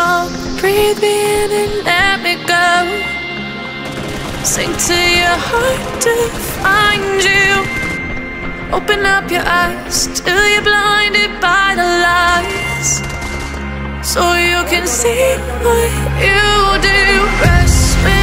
wrong. Breathe me in and let me go. Sink to your heart to find you. Open up your eyes till you're blinded by the lies, so you can see what you do. Rest me